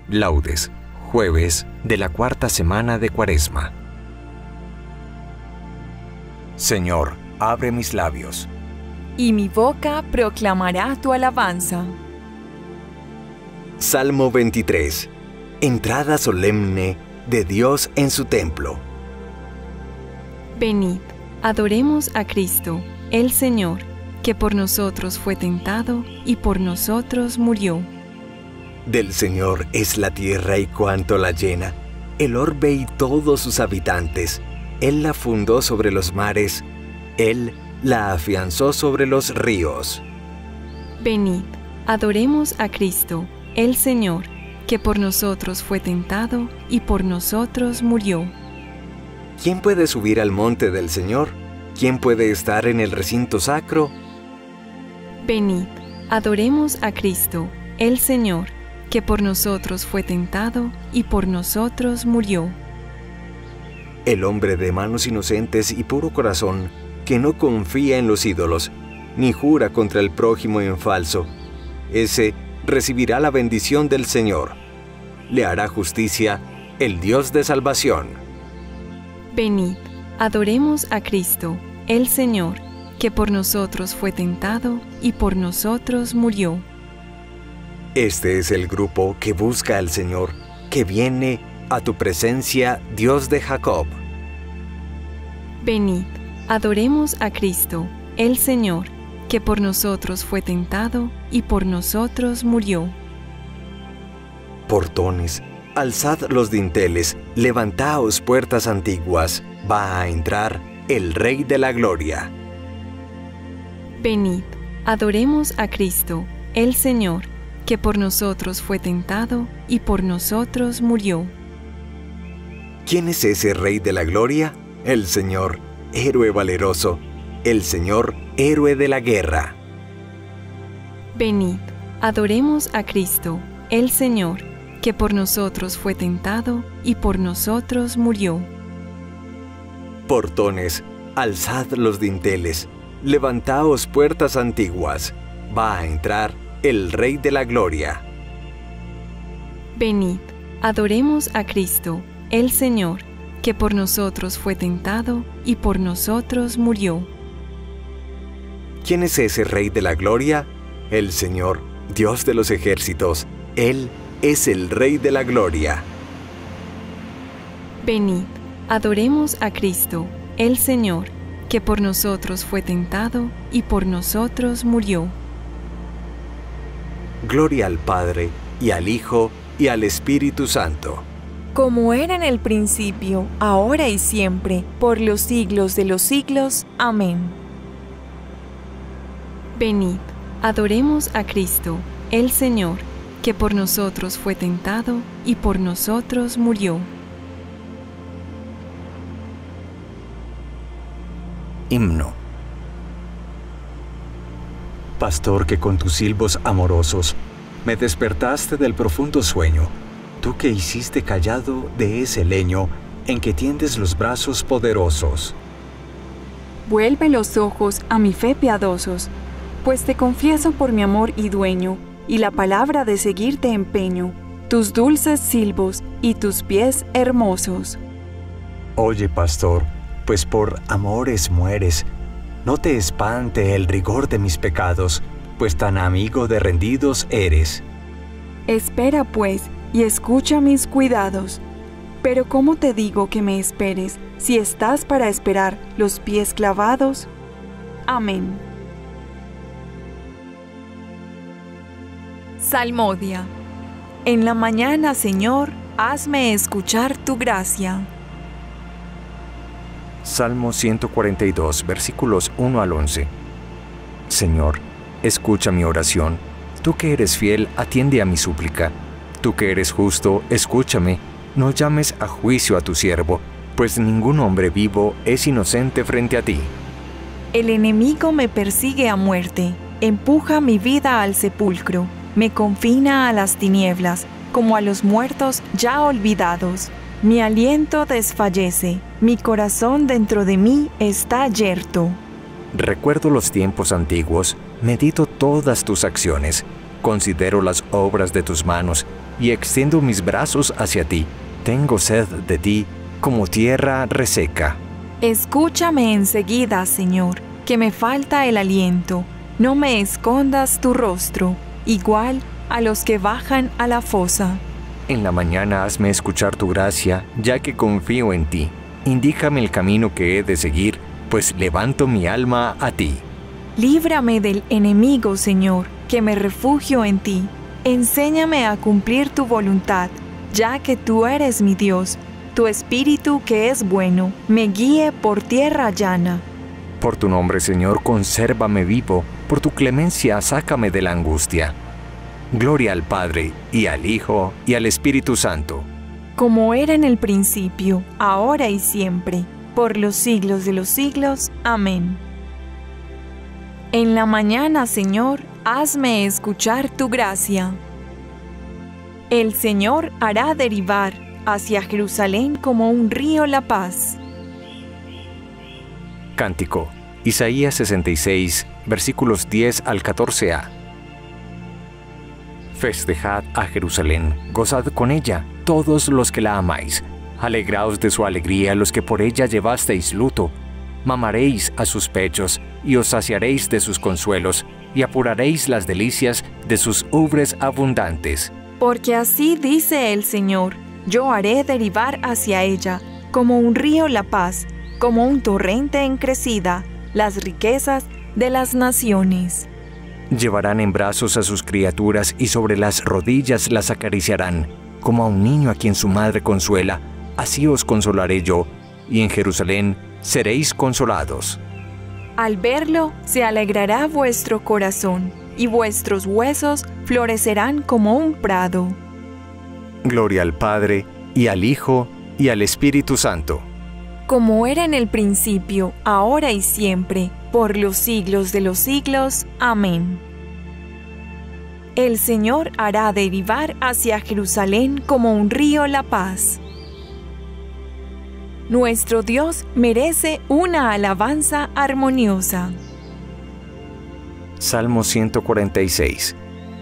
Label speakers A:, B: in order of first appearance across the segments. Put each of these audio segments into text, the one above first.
A: Laudes, jueves de la cuarta semana de Cuaresma. Señor, abre mis labios,
B: y mi boca proclamará tu alabanza.
C: Salmo 23. Entrada solemne de Dios en su templo.
B: Venid, adoremos a Cristo, el Señor, que por nosotros fue tentado y por nosotros murió.
C: Del Señor es la tierra y cuanto la llena, el orbe y todos sus habitantes. Él la fundó sobre los mares, Él la afianzó sobre los ríos.
B: Venid, adoremos a Cristo, el Señor, que por nosotros fue tentado y por nosotros murió.
C: ¿Quién puede subir al monte del Señor? ¿Quién puede estar en el recinto sacro?
B: Venid, adoremos a Cristo, el Señor, que por nosotros fue tentado y por nosotros murió.
C: El hombre de manos inocentes y puro corazón, que no confía en los ídolos, ni jura contra el prójimo en falso, ese recibirá la bendición del Señor. Le hará justicia el Dios de salvación.
B: Venid, adoremos a Cristo, el Señor, que por nosotros fue tentado y por nosotros murió.
C: Este es el grupo que busca al Señor, que viene a tu presencia, Dios de Jacob.
B: Venid, adoremos a Cristo, el Señor, que por nosotros fue tentado y por nosotros murió.
C: Portones, alzad los dinteles, levantaos puertas antiguas, va a entrar el Rey de la Gloria.
B: Venid, adoremos a Cristo, el Señor, que por nosotros fue tentado y por nosotros murió.
C: ¿Quién es ese Rey de la Gloria? El Señor, héroe valeroso, el Señor, héroe de la guerra.
B: Venid, adoremos a Cristo, el Señor, que por nosotros fue tentado y por nosotros murió.
C: Portones, alzad los dinteles, levantaos puertas antiguas, va a entrar el Rey de la Gloria.
B: Venid, adoremos a Cristo, el Señor, que por nosotros fue tentado y por nosotros murió.
C: ¿Quién es ese Rey de la Gloria? El Señor, Dios de los ejércitos. Él es el Rey de la Gloria.
B: Venid, adoremos a Cristo, el Señor, que por nosotros fue tentado y por nosotros murió.
C: Gloria al Padre, y al Hijo, y al Espíritu Santo.
D: Como era en el principio, ahora y siempre, por los siglos de los siglos. Amén.
B: Venid, adoremos a Cristo, el Señor, que por nosotros fue tentado y por nosotros murió.
A: Himno. Pastor, que con tus silbos amorosos me despertaste del profundo sueño, tú que hiciste callado de ese leño en que tiendes los brazos poderosos.
E: Vuelve los ojos a mi fe piadosos, pues te confieso por mi amor y dueño, y la palabra de seguirte empeño, tus dulces silbos y tus pies hermosos.
A: Oye, pastor, pues por amores mueres. No te espante el rigor de mis pecados, pues tan amigo de rendidos eres.
E: Espera, pues, y escucha mis cuidados. Pero ¿cómo te digo que me esperes, si estás para esperar los pies clavados? Amén.
D: Salmodia. En la mañana, Señor, hazme escuchar tu gracia.
A: Salmo 142, versículos 1 al 11. Señor, escucha mi oración. Tú que eres fiel, atiende a mi súplica. Tú que eres justo, escúchame. No llames a juicio a tu siervo, pues ningún hombre vivo es inocente frente a ti.
D: El enemigo me persigue a muerte, empuja mi vida al sepulcro, me confina a las tinieblas, como a los muertos ya olvidados. Mi aliento desfallece, mi corazón dentro de mí está yerto.
A: Recuerdo los tiempos antiguos, medito todas tus acciones. Considero las obras de tus manos y extiendo mis brazos hacia ti. Tengo sed de ti como tierra reseca.
D: Escúchame enseguida, Señor, que me falta el aliento. No me escondas tu rostro, igual a los que bajan a la fosa.
A: En la mañana hazme escuchar tu gracia, ya que confío en ti. Indícame el camino que he de seguir, pues levanto mi alma a ti.
D: Líbrame del enemigo, Señor, que me refugio en ti. Enséñame a cumplir tu voluntad, ya que tú eres mi Dios. Tu espíritu, que es bueno, me guíe por tierra llana.
A: Por tu nombre, Señor, consérvame vivo. Por tu clemencia, sácame de la angustia. Gloria al Padre, y al Hijo, y al Espíritu Santo.
D: Como era en el principio, ahora y siempre, por los siglos de los siglos. Amén. En la mañana, Señor, hazme escuchar tu gracia. El Señor hará derivar hacia Jerusalén como un río la paz.
A: Cántico, Isaías 66, versículos 10 al 14a. Festejad a Jerusalén, gozad con ella, todos los que la amáis. Alegraos de su alegría los que por ella llevasteis luto. Mamaréis a sus pechos, y os saciaréis de sus consuelos, y apuraréis las delicias de sus ubres abundantes.
D: Porque así dice el Señor, yo haré derivar hacia ella, como un río la paz, como un torrente en crecida, las riquezas de las naciones.
A: Llevarán en brazos a sus criaturas y sobre las rodillas las acariciarán, como a un niño a quien su madre consuela, así os consolaré yo, y en Jerusalén seréis consolados.
D: Al verlo se alegrará vuestro corazón, y vuestros huesos florecerán como un prado.
A: Gloria al Padre, y al Hijo, y al Espíritu Santo.
D: Como era en el principio, ahora y siempre, por los siglos de los siglos. Amén. El Señor hará derivar hacia Jerusalén como un río la paz. Nuestro Dios merece una alabanza armoniosa.
A: Salmo 146.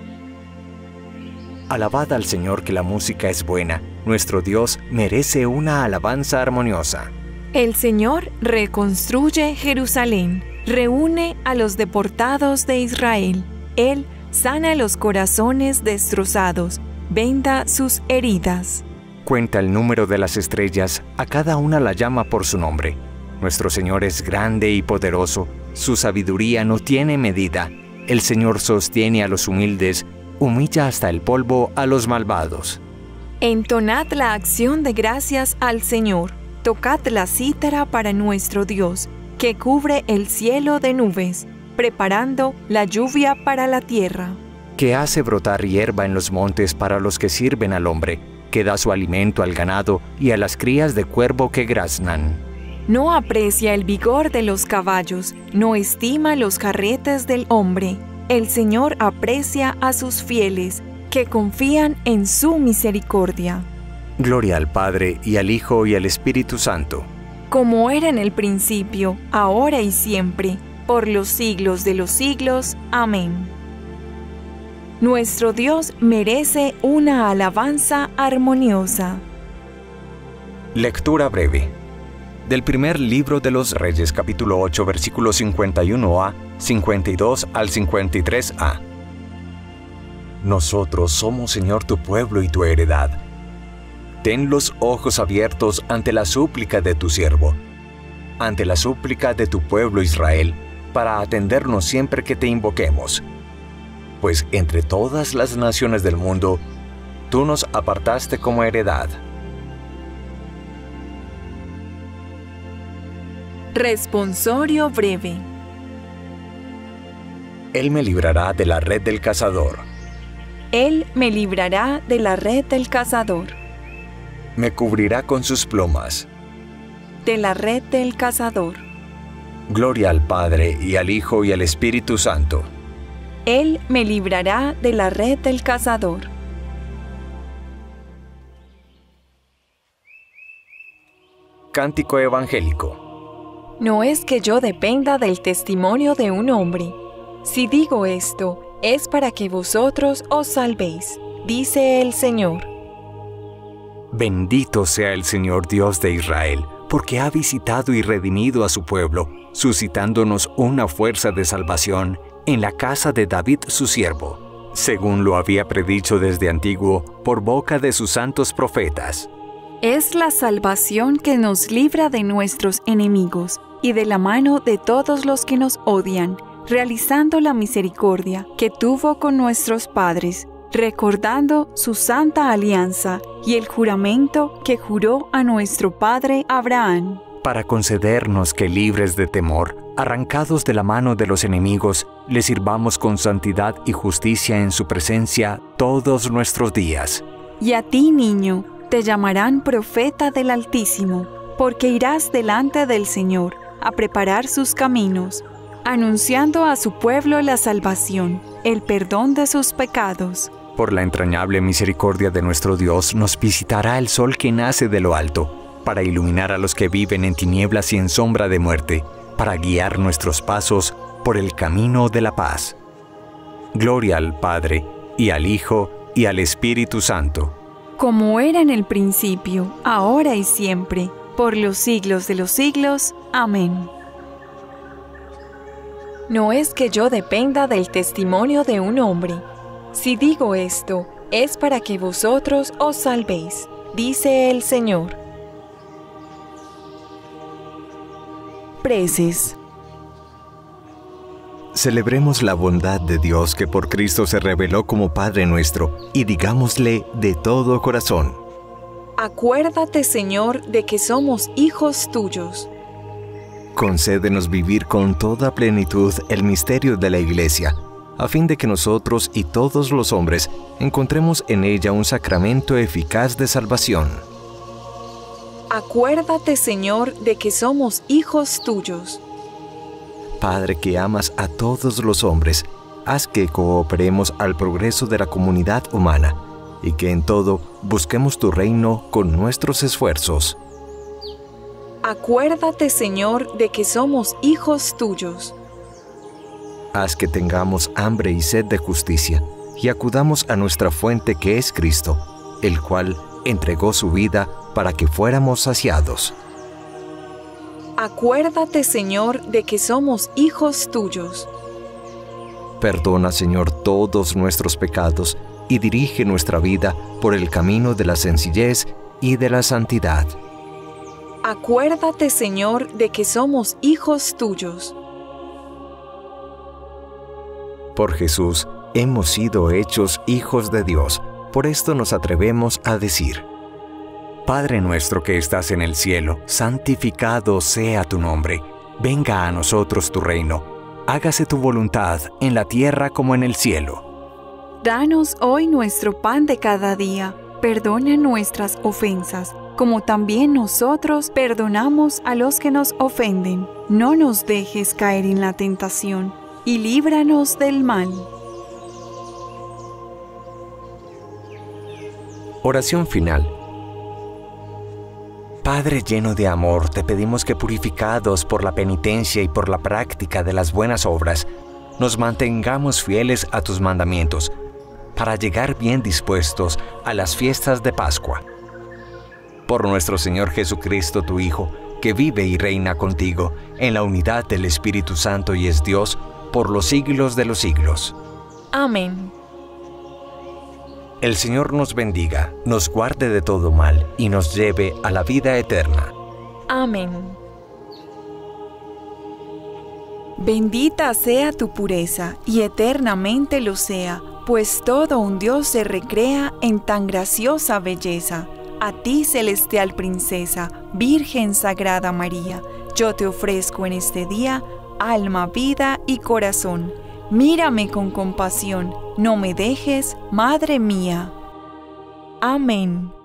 A: Alabad al Señor, que la música es buena. Nuestro Dios merece una alabanza armoniosa.
D: El Señor reconstruye Jerusalén, reúne a los deportados de Israel. Él sana los corazones destrozados, venda sus heridas.
A: Cuenta el número de las estrellas, a cada una la llama por su nombre. Nuestro Señor es grande y poderoso, su sabiduría no tiene medida. El Señor sostiene a los humildes, humilla hasta el polvo a los malvados.
D: Entonad la acción de gracias al Señor, tocad la cítara para nuestro Dios, que cubre el cielo de nubes, preparando la lluvia para la tierra.
A: Que hace brotar hierba en los montes para los que sirven al hombre, que da su alimento al ganado y a las crías de cuervo que graznan.
D: No aprecia el vigor de los caballos, no estima los carretes del hombre. El Señor aprecia a sus fieles, que confían en su misericordia.
A: Gloria al Padre, y al Hijo, y al Espíritu Santo.
D: Como era en el principio, ahora y siempre, por los siglos de los siglos. Amén. Nuestro Dios merece una alabanza armoniosa.
A: Lectura breve. Del primer libro de los Reyes, capítulo 8, versículos 51a, 52 al 53a. Nosotros somos, Señor, tu pueblo y tu heredad. Ten los ojos abiertos ante la súplica de tu siervo, ante la súplica de tu pueblo Israel, para atendernos siempre que te invoquemos. Pues entre todas las naciones del mundo, tú nos apartaste como heredad.
D: Responsorio breve.
A: Él me librará de la red del cazador.
D: Él me librará de la red del cazador.
A: Me cubrirá con sus plumas.
D: De la red del cazador.
A: Gloria al Padre, y al Hijo, y al Espíritu Santo.
D: Él me librará de la red del cazador.
A: Cántico evangélico.
D: No es que yo dependa del testimonio de un hombre. Si digo esto, es para que vosotros os salvéis, dice el Señor.
A: Bendito sea el Señor Dios de Israel, porque ha visitado y redimido a su pueblo, suscitándonos una fuerza de salvación en la casa de David su siervo, según lo había predicho desde antiguo por boca de sus santos profetas.
E: Es la salvación que nos libra de nuestros enemigos y de la mano de todos los que nos odian, realizando la misericordia que tuvo con nuestros padres, recordando su santa alianza y el juramento que juró a nuestro padre Abraham,
A: para concedernos que, libres de temor, arrancados de la mano de los enemigos, le sirvamos con santidad y justicia en su presencia todos nuestros días.
E: Y a ti, niño, te llamarán profeta del Altísimo, porque irás delante del Señor a preparar sus caminos, anunciando a su pueblo la salvación, el perdón de sus pecados.
A: Por la entrañable misericordia de nuestro Dios nos visitará el sol que nace de lo alto, para iluminar a los que viven en tinieblas y en sombra de muerte, para guiar nuestros pasos por el camino de la paz. Gloria al Padre, y al Hijo, y al Espíritu Santo.
E: Como era en el principio, ahora y siempre, por los siglos de los siglos. Amén.
D: No es que yo dependa del testimonio de un hombre. Si digo esto, es para que vosotros os salvéis, dice el Señor.
E: Preces.
C: Celebremos la bondad de Dios que por Cristo se reveló como Padre nuestro, y digámosle de todo corazón:
D: Acuérdate, Señor, de que somos hijos tuyos.
C: Concédenos vivir con toda plenitud el misterio de la Iglesia, a fin de que nosotros y todos los hombres encontremos en ella un sacramento eficaz de salvación.
D: Acuérdate, Señor, de que somos hijos tuyos.
C: Padre que amas a todos los hombres, haz que cooperemos al progreso de la comunidad humana y que en todo busquemos tu reino con nuestros esfuerzos.
D: Acuérdate, Señor, de que somos hijos tuyos.
C: Haz que tengamos hambre y sed de justicia y acudamos a nuestra fuente que es Cristo, el cual entregó su vida para que fuéramos saciados.
D: Acuérdate, Señor, de que somos hijos tuyos.
C: Perdona, Señor, todos nuestros pecados y dirige nuestra vida por el camino de la sencillez y de la santidad.
D: Acuérdate, Señor, de que somos hijos tuyos.
C: Por Jesús hemos sido hechos hijos de Dios. Por esto nos atrevemos a decir:
A: Padre nuestro que estás en el cielo, santificado sea tu nombre. Venga a nosotros tu reino. Hágase tu voluntad en la tierra como en el cielo.
E: Danos hoy nuestro pan de cada día. Perdona nuestras ofensas, como también nosotros perdonamos a los que nos ofenden. No nos dejes caer en la tentación, y líbranos del mal.
A: Oración final. Padre lleno de amor, te pedimos que, purificados por la penitencia y por la práctica de las buenas obras, nos mantengamos fieles a tus mandamientos, para llegar bien dispuestos a las fiestas de Pascua. Por nuestro Señor Jesucristo, tu Hijo, que vive y reina contigo en la unidad del Espíritu Santo y es Dios por los siglos de los siglos.
D: Amén.
A: El Señor nos bendiga, nos guarde de todo mal y nos lleve a la vida eterna.
D: Amén.
E: Bendita sea tu pureza, y eternamente lo sea, pues todo un Dios se recrea en tan graciosa belleza. A ti, celestial princesa, Virgen Sagrada María, yo te ofrezco en este día alma, vida y corazón. Mírame con compasión, no me dejes, Madre mía. Amén.